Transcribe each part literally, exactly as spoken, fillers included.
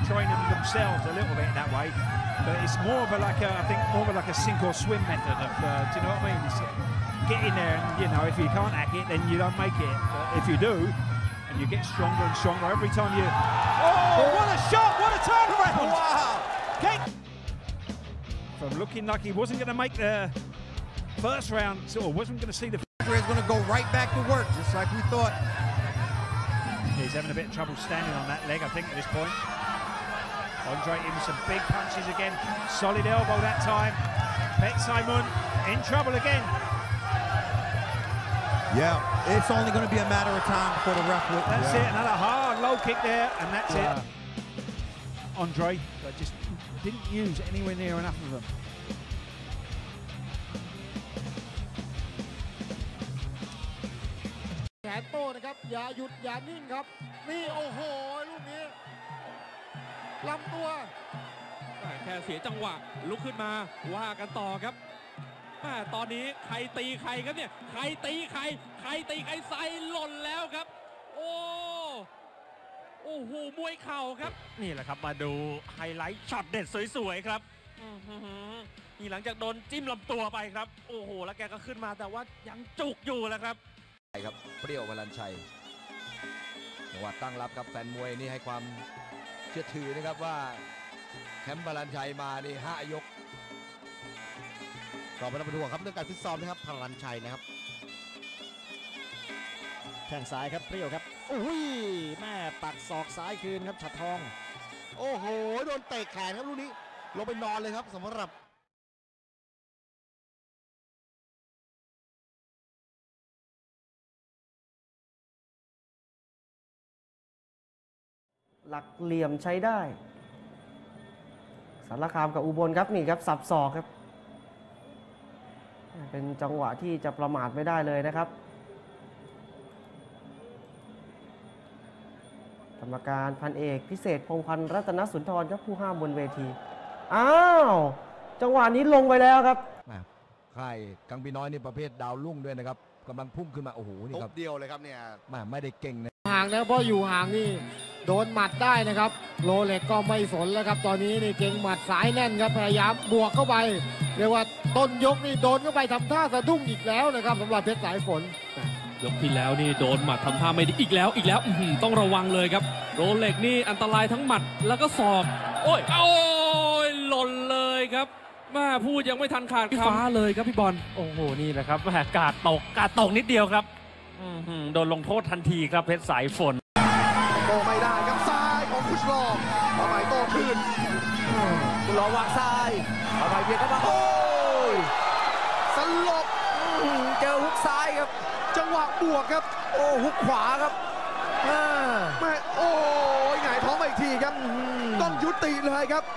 training themselves a little bit that way, but it's more of a like a, I think more of a like a sink or swim method of, uh, do you know what I mean? It's, get in there, and you know, if you can't hack it, then you don't make it. But if you do, and you get stronger and stronger every time you. Oh, what a shot! What a turnaround! Wow! Okay. From looking like he wasn't going to make the first round, or wasn't going to see the. He's going to go right back to work, just like we thought. He's having a bit of trouble standing on that leg, I think, at this point. Andre in with some big punches again. Solid elbow that time. Petr-Simon in trouble again. Yeah, it's only going to be a matter of time before the ref will. That's yeah. it, another hard low kick there, and that's yeah. it. Andre, but just didn't use anywhere near enough of them. แขนโต้นะครับอย่าหยุดอย่านิ่งครับนี่โอ้โหลูกนี้ลำตัวแค่เสียจังหวะลุกขึ้นมาว่ากันต่อครับตอนนี้ใครตีใครครับเนี่ยใครตีใครใครตีใครไซหล่นแล้วครับโอ้โอ้โหมวยเข่าครับนี่แหละครับมาดูไฮไลท์ช็อตเด็ดสวยๆครับนี่หลังจากโดนจิ้มลำตัวไปครับโอ้โหแล้วแกก็ขึ้นมาแต่ว่ายังจุกอยู่แล้วครับครับเปรี้ยวพลันชัยจังหวะตั้งรับครับแฟนมวยนี่ให้ความเชื่อถือนะครับว่าแคมป์พลันชัยมานี่ห้ายกก็ไม่ต้องเป็นห่วงครับเรื่องการฟิตซ้อมนะครับพลันชัยนะครับแข้งซ้ายครับเปรี้ยวครับอุ้ยแม่ปักศอกซ้ายคืนครับฉัตรทองโอ้โหโดนเตะแขนครับลูกนี้ลงไปนอนเลยครับสำหรับหลักเหลี่ยมใช้ได้สารคามกับอุบลครับนี่ครับสับศอกครับเป็นจังหวะที่จะประมาทไม่ได้เลยนะครับกรรมการพันเอกพิเศษพงษ์พันธ์รัตนสุนทรครับผู้ห้ามบนเวทีอ้าวจังหวะนี้ลงไปแล้วครับค่ายกังปีน้อยนี่ประเภทดาวรุ่งด้วยนะครับกำลังพุ่งขึ้นมาโอ้โหนี่ครับเดียวเลยครับเนี่ยไม่ได้เก่งนะห่างนะเพราะอยู่ห่างนี่โดนหมัดได้นะครับโรเล็กก็ไม่สนแล้วครับตอนนี้นี่เก่งหมัดสายแน่นครับพยายามบวกเข้าไปเรียกว่าต้นยกนี่โดนเข้าไปทำท่าสะดุ้งอีกแล้วนะครับสำหรับเพชรสายฝนยกที่แล้วนี่โดนหมัดทำท่าไม่ดีอีกแล้วอีกแล้วต้องระวังเลยครับโรเล็กนี่อันตรายทั้งหมัดแล้วก็ศอกโอ้ยโอ้ยหล่นเลยครับแม่พูดยังไม่ทันขาดฟ้าเลยครับพี่บอลโอ้โหนี่แหละครับแม่กาดตกกาดตกนิดเดียวครับโดนลงโทษทันทีครับเพชรสายฝนโตไม่ได้ครับซ้ายของคุชลอทำไมโตขึ้นคุชลอวางซ้ายทำไมเบียดเข้ามาโอ้ยสลบเจอฮุกซ้ายครับจังหวะบวกครับโอ้ฮุกขวาครับแม่โอ้ยหงายท้องมาอีกทีครับต้องยุติเลยครับ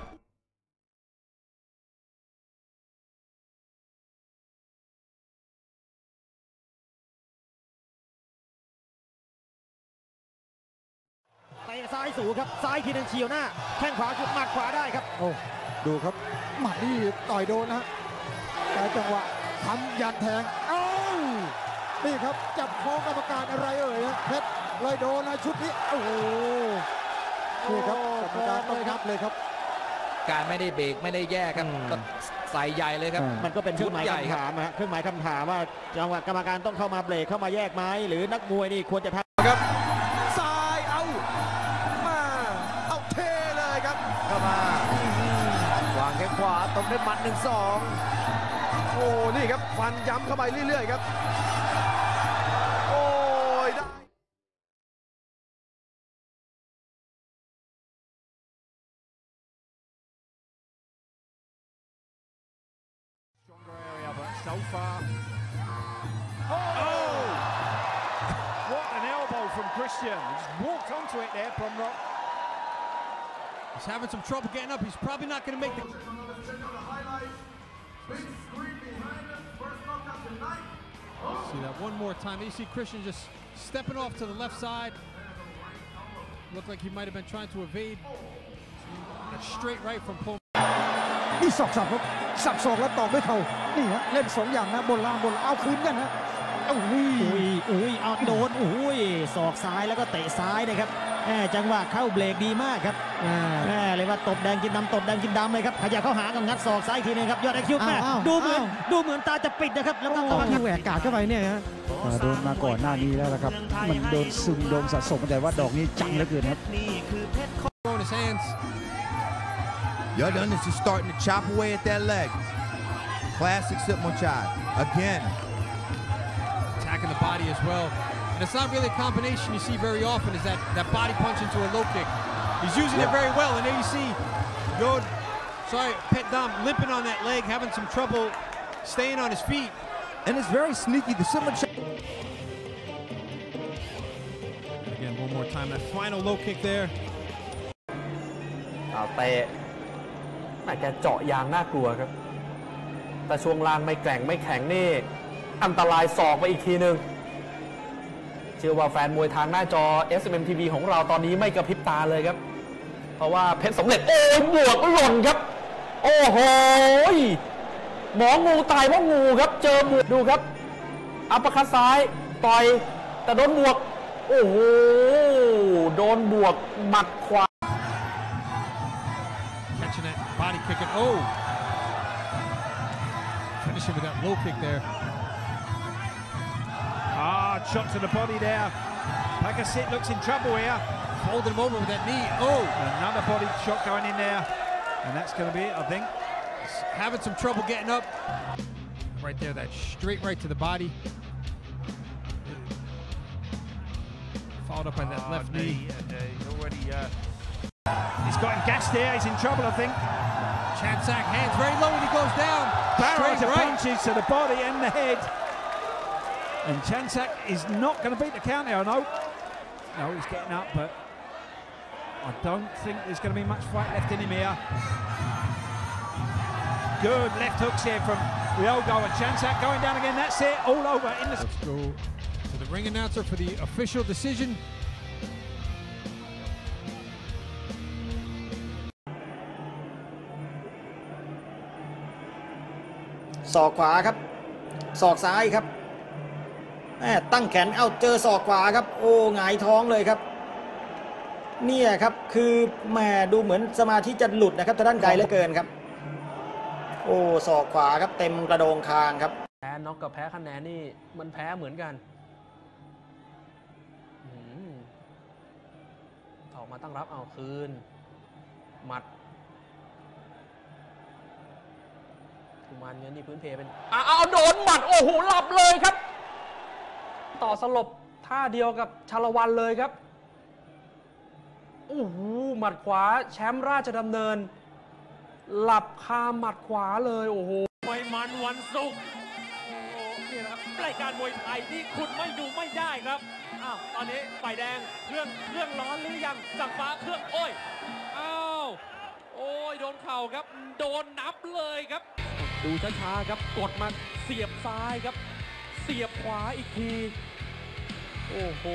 เตะซ้ายสูงครับซ้ายทีนึงเฉียวหน้าแข้งขวาจุดหมัดขวาได้ครับโอ้ดูครับหมัดนี่ต่อยโดนนะแต่จังหวะทำยันแทงเอ้านี่ครับจับคอกรรมการอะไรเอ่ยเพชรเลยโดนนะชุดนี้โอ้โหนี่ครับกรรมการต้องนับเลยครับการไม่ได้เบรกไม่ได้แยกครับก็ใส่ใหญ่เลยครับมันก็เป็นเครื่องหมายคำถามฮะเครื่องหมายคำถามว่าจังหวะกรรมการต้องเข้ามาเบรกเข้ามาแยกไหมหรือนักมวยนี่ควรจะทำครับซ้ายเอามาเอาเทเลยครับเข้ามาวางแข้งขวาตบด้วยหมัดหนึ่งสองโอ้นี่ครับฟันย้ำเข้าไปเรื่อยๆครับโอ้ยได้ So far. Oh! What an elbow from Christian. He just walked onto it there, Plumrock. He's having some trouble getting up. He's probably not going to make the... See that one more time. You see Christian just stepping off to the left side. Looked like he might have been trying to evade a straight right from Plumrock. นี่ศอกสับครับสับศอกแล้วตอกด้วยเข่านี่ฮะเล่นสองอย่างนะบนล่างบนเอาคืนกันนะอุ้ยอุ้ยอุ้ยเอาโดนอุ้ยศอกซ้ายแล้วก็เตะซ้ายนะครับแหมจังหวะเข้าเบรกดีมากครับแม่เลยว่าตบแดงกินดำตบแดงกินดำเลยครับขยับเข้าหากับงัดศอกซ้ายทีนึงครับยอดไอคิวแม่ดูเหมือนดูเหมือนตาจะปิดนะครับแล้วก็ที่แหวกกาดเข้าไปเนี่ยฮะโดนมาก่อนหน้านี้แล้วนะครับมันโดนซึมโดนสะสมแต่ว่าดอกนี้จังเหลือเกินครับ Jordan is just starting to chop away at that leg. Classic Sip Mochai. Again. Attacking the body as well. And it's not really a combination you see very often is that, that body punch into a low kick. He's using yeah. it very well. And there you see Jordan, sorry, Pet Dom limping on that leg, having some trouble staying on his feet. And it's very sneaky. The Sip Mochai. Again, one more time. That final low kick there. เอาเตะอาจจะเจาะยางน่ากลัวครับแต่ช่วงล่างไม่แกร่งไม่แข็งนี่อันตรายศอกไปอีกทีหนึ่งเชื่อว่าแฟนมวยทางหน้าจอ เอส เอ็ม เอ็ม ที วี ของเราตอนนี้ไม่กระพริบตาเลยครับเพราะว่าเพชรสำเร็จโอ้ยบวกหล่นครับโอ้โหหมองูตายเพราะงูครับเจอบวกดูครับอัปเปอร์คัตซ้ายต่อยแต่โดนบวกโอ้โหโดนบวกหมัดขวา Catching that body kick and oh, finishing with that low kick there. Ah, shot to the body there. Pakasit looks in trouble here. Folded him over with that knee. Oh, another body shot going in there, and that's going to be it, I think. Having some trouble getting up. Right there, that straight right to the body. Followed up by that oh, left knee. And, uh, he's already. Uh, He's got him gassed there. He's in trouble, I think. Chansak hands very low when he goes down. Barrel of right. punches to the body and the head. And Chansak is not going to beat the count here, no. No, he's getting up, but I don't think there's going to be much fight left in him here. Good left hooks here from Ryogo and Chansak going down again. That's it, all over. In the Let's go to the ring announcer for the official decision. ศอกขวาครับศอกซ้ายครับแม่ตั้งแขนเอาเจอศอกขวาครับโอ้หงายท้องเลยครับเนี่ยครับคือแม่ดูเหมือนสมาธิจะหลุดนะครับทางด้านไกลเหลือเกินครับโอ้ศอกขวาครับเต็มกระโดงคางครับแพ้น็อกกับแพ้คะแนนนี่มันแพ้เหมือนกันออกมาตั้งรับเอาคืนหมัดกุมารเงินนี่พื้นเพเป็นอ้าวโดนหมัดโอ้โหหลับเลยครับต่อสลบท่าเดียวกับชาละวันเลยครับโอ้โหหมัดขวาแชมป์ราชดำเนินหลับคาหมัดขวาเลยโอ้โหมวยมันวันศุกร์โอ้โหนี่นะครับรายการมวยไทยที่คุณไม่ดูไม่ได้ครับอ้าวตอนนี้ฝ่ายแดงเครื่องเครื่องร้อนหรือยังสั่งฟ้าเครื่องโอ้ยอ้าวโอ้ยโดนเข่าครับโดนนับเลยครับดูช้าๆครับกดมาเสียบซ้ายครับเสียบขวาอีกทีโอ้โห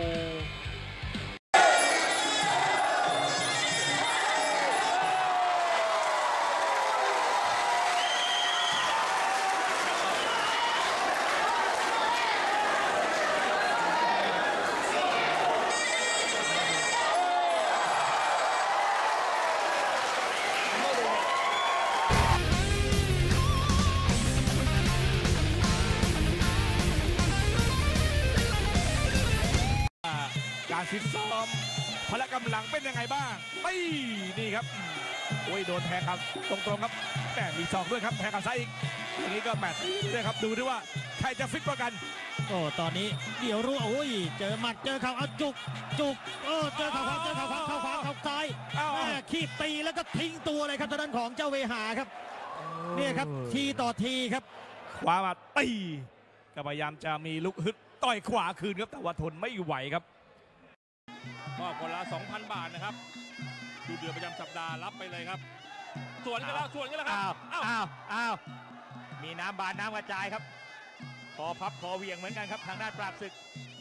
การฟิตซ้อมพละกำลังเป็นยังไงบ้างไม่นี่ครับโอ้ยโดนแทงครับตรงๆครับแต่มีศอกด้วยครับแทงกับซ้ายอีกอย่างนี้ก็แมตช์ด้วยครับดูด้วยว่าใครจะฟิตกว่ากันโอ้ตอนนี้เดี๋ยวรู้โอ้ยเจอหมัดเจอเข่าเอาจุกจุกเออเจอเข่าขวาเจอเข่าขวาเข่าขวาเข่าซ้ายขีบตีแล้วก็ทิ้งตัวเลยครับทางด้านของเจ้าเวหาครับนี่ครับทีต่อทีครับขวามาตีก็พยายามจะมีลุกฮึดต่อยขวาคืนครับแต่ว่าทนไม่ไหวครับก็คนละ สองพัน บาทนะครับดูเดือประจำสัปดาห์รับไปเลยครับส่วนกันแล้วส่วนกันแล้วครับอ้าวอ้าวอ้าวมีน้ำบานน้ำกระจายครับคอพับคอเวียงเหมือนกันครับทางด้านปราบศึก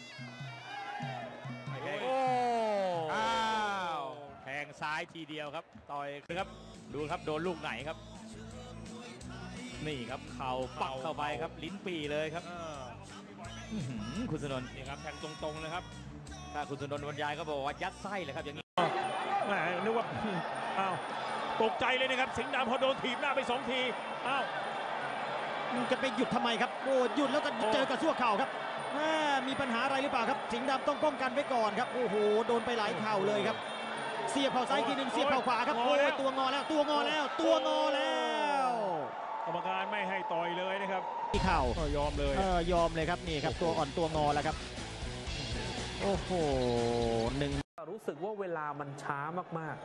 โอ้อ้าวแทงซ้ายทีเดียวครับต่อยครับดูครับโดนลูกไหนครับนี่ครับเข่าปักเข้าไปครับลิ้นปี่เลยครับคุณสนนท์นี่ครับแทงตรงๆเลยครับถ้าคุณสนนท์บรรยายก็บอกว่ายัดไส้เลยครับอย่างนี้แหมนึกว่าอ้าวตกใจเลยนะครับสิงห์ดำพอโดนถีบหน้าไปสองทีอ้าวจะไปหยุดทำไมครับโอ้หยุดแล้วก็เจอกระซวกเข่าครับมีปัญหาอะไรหรือเปล่าครับสิงห์ดำต้องป้องกันไว้ก่อนครับโอ้โหโดนไปหลายเข่าเลยครับเสียบเข่าซ้ายทีหนึ่งเสียบเข่าขวาครับโอ้ยตัวงอแล้วตัวงอแล้วตัวงอแล้วกรรมการไม่ให้ต่อยเลยนะครับที่เข่ายอมเลยเออยอมเลยครับนี่ครับตัวอ่อนตัวงอแล้วครับโอ้โหหนึ่งรู้สึกว่าเวลามันช้ามาก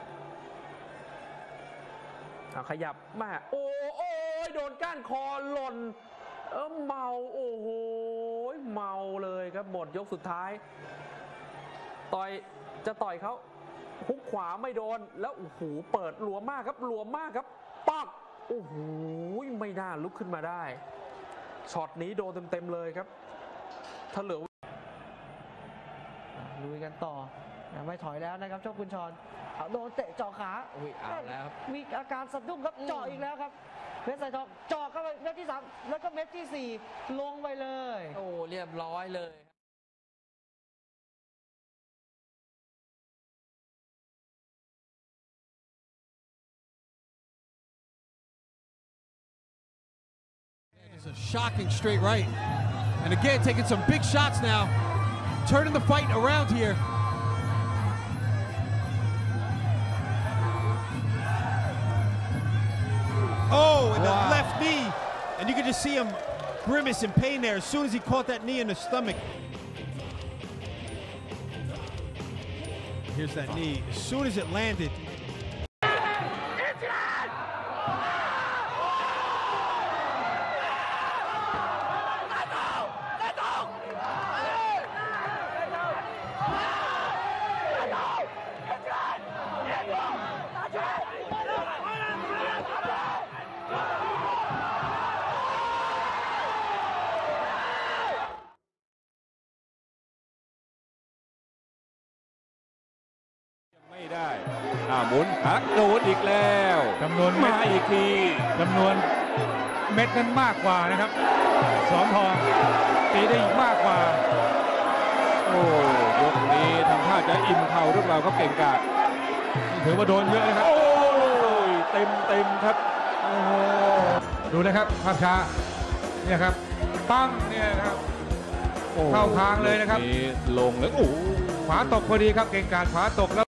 ๆขยับมาโอ้โอ้ยโดนก้านคอหล่นเออเมาโอ้โหเมาเลยครับหมดยกสุดท้ายต่อยจะต่อยเขาฮุกขวาไม่โดนแล้วโอ้โหเปิดหลวมมากครับหลวมมากครับปักโอ้โหไม่น่าลุกขึ้นมาได้ช็อตนี้โดนเต็มๆเลยครับถ้าเหลือลุยกันต่อไม่ถอยแล้วนะครับเจ้าคุณชรโดนเตะเจาะขาเอาแล้วมีอาการสะดุ้งครับเจาะอีกแล้วครับเพชรสายทองเจาะเข้าไปเม็ดที่สามแล้วก็เม็ดที่สี่ลงไปเลยโอ้เรียบร้อยเลย It's a shocking straight right. And again, taking some big shots now. Turning the fight around here. Oh, and wow. The left knee. And you can just see him grimace in pain there as soon as he caught that knee in the stomach. Here's that knee. As soon as it landed. ไม่ได้อ่าหมุนหักโดนอีกแล้วจำนวนมาอีกทีจำนวนเม็ดนั้นมากกว่านะครับสอนทองตีได้อีกมากกว่าโอ้ยกนี้ทำท่าจะอิ่มเข่าหรือเปล่าครับเก่งกาจถือว่าโดนเยอะนะครับโอ้ยเต็มเต็มครับโอ้โหดูนะครับภาพช้าเนี่ยครับปั้งเนี่ยครับเข้าทางเลยนะครับลงแล้วโอ้ขวาตกพอดีครับเก่งกาจขวาตกแล้ว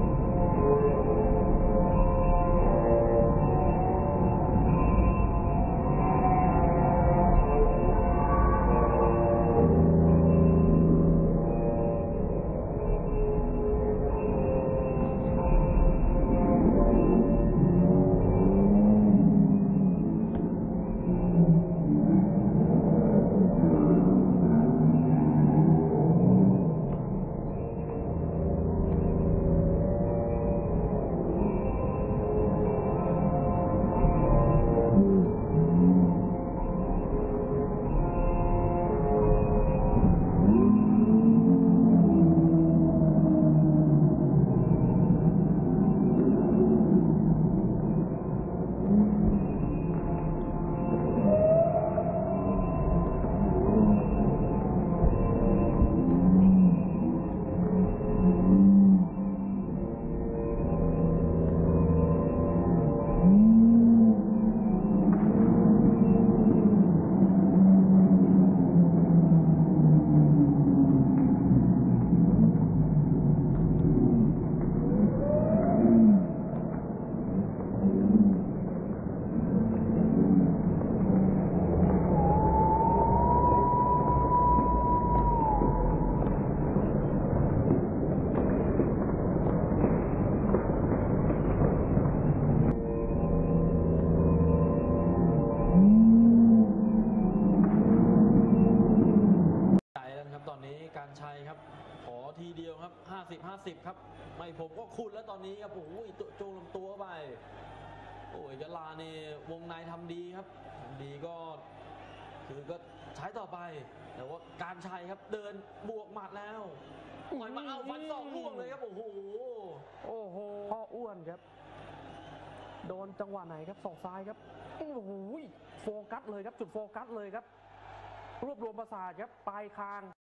ทีเดียวครับห้าสิบ ห้าสิบครับไม่ผมก็คุณแล้วตอนนี้ครับโอ้โหโจงลำตัวไปโอ้ยยะลาเนี่ยวงในทำดีครับทำดีก็คือก็ใช้ต่อไปแต่ว่าการชัยครับเดินบวกหมัดแล้วปล่อยมาเอาฟันศอกล่วงเลยครับโอ้โหโอ้โหพ่ออ้วนครับโดนจังหวะไหนครับศอกซ้ายครับโอ้โหโฟกัสเลยครับจุดโฟกัสเลยครับรวบรวมประสาทครับปลายคาง